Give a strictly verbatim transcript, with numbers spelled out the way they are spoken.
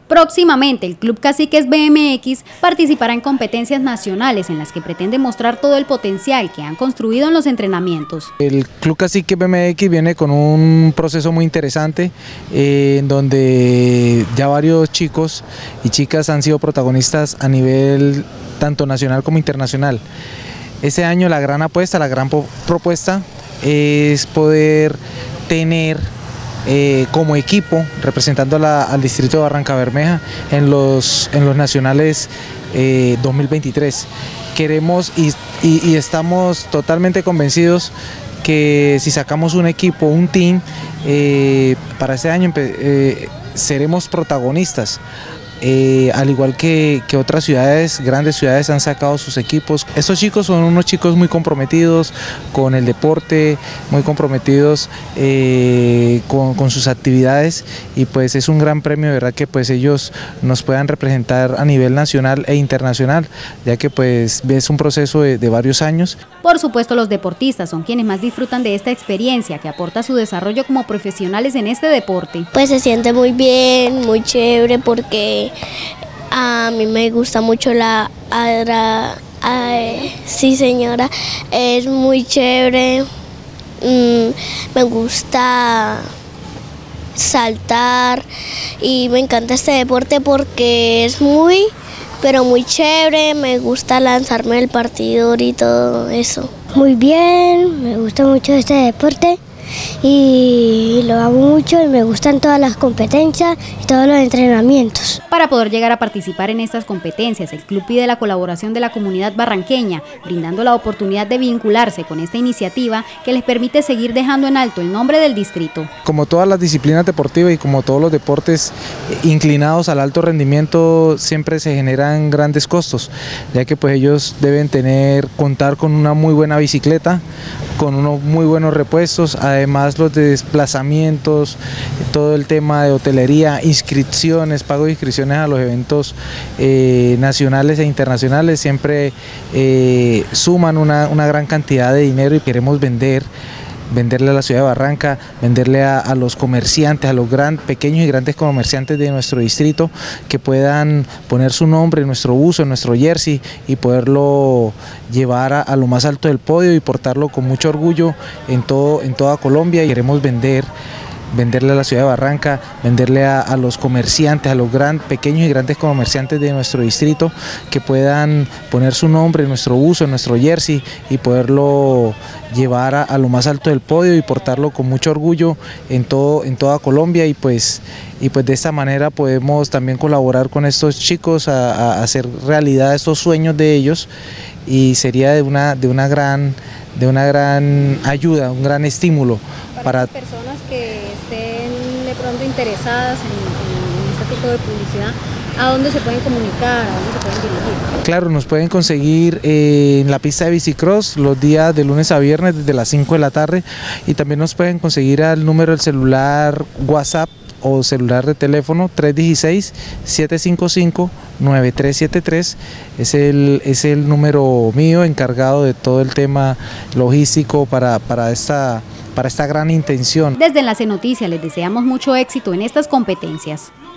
Próximamente, el Club Caciques B M X participará en competencias nacionales en las que pretende mostrar todo el potencial que han construido en los entrenamientos. El Club Caciques B M X viene con un proceso muy interesante eh, en donde ya varios chicos y chicas han sido protagonistas a nivel tanto nacional como internacional. Este año la gran apuesta, la gran propuesta es poder tener Eh, como equipo representando a la, al distrito de Barranca Bermeja en los, en los nacionales eh, dos mil veintitrés. Queremos y, y, y estamos totalmente convencidos que si sacamos un equipo, un team, eh, para este año eh, seremos protagonistas. Eh, al igual que, que otras ciudades, grandes ciudades han sacado sus equipos. Estos chicos son unos chicos muy comprometidos con el deporte, muy comprometidos eh, con, con sus actividades, y pues es un gran premio, ¿verdad?, que pues ellos nos puedan representar a nivel nacional e internacional, ya que pues es un proceso de, de varios años. Por supuesto, los deportistas son quienes más disfrutan de esta experiencia que aporta su desarrollo como profesionales en este deporte. Pues se siente muy bien, muy chévere, porque a mí me gusta mucho la adra, ay, sí señora, es muy chévere, mm, me gusta saltar y me encanta este deporte porque es muy, pero muy chévere, me gusta lanzarme el partidor y todo eso. Muy bien, me gusta mucho este deporte y lo hago mucho y me gustan todas las competencias y todos los entrenamientos. Para poder llegar a participar en estas competencias, el club pide la colaboración de la comunidad barranqueña, brindando la oportunidad de vincularse con esta iniciativa que les permite seguir dejando en alto el nombre del distrito. Como todas las disciplinas deportivas y como todos los deportes inclinados al alto rendimiento, siempre se generan grandes costos, ya que pues ellos deben tener, contar con una muy buena bicicleta, con unos muy buenos repuestos, además los desplazamientos, todo el tema de hotelería, inscripciones, pago de inscripciones a los eventos eh, nacionales e internacionales, siempre eh, suman una, una gran cantidad de dinero, y queremos vender venderle a la ciudad de Barranca, venderle a, a los comerciantes, a los gran, pequeños y grandes comerciantes de nuestro distrito, que puedan poner su nombre en nuestro buzo, en nuestro jersey, y poderlo llevar a, a lo más alto del podio y portarlo con mucho orgullo en, todo, en toda Colombia. Y queremos vender venderle a la ciudad de Barranca, venderle a, a los comerciantes, a los gran, pequeños y grandes comerciantes de nuestro distrito, que puedan poner su nombre en nuestro buzo, en nuestro jersey, y poderlo llevar a, a lo más alto del podio y portarlo con mucho orgullo en, todo, en toda Colombia. Y pues, y pues de esta manera podemos también colaborar con estos chicos a, a hacer realidad estos sueños de ellos, y sería de una, de una, gran, de una gran ayuda, un gran estímulo para, para personas que estén de pronto interesadas en, en este tipo de publicidad. ¿A dónde se pueden comunicar? ¿A dónde se pueden dirigir? Claro, nos pueden conseguir eh, en la pista de bicicross los días de lunes a viernes desde las cinco de la tarde, y también nos pueden conseguir al número del celular WhatsApp o celular de teléfono tres uno seis, siete cinco cinco, nueve tres siete tres. Es el, es el número mío, encargado de todo el tema logístico para, para esta para esta gran intención. Desde Enlace Noticias les deseamos mucho éxito en estas competencias.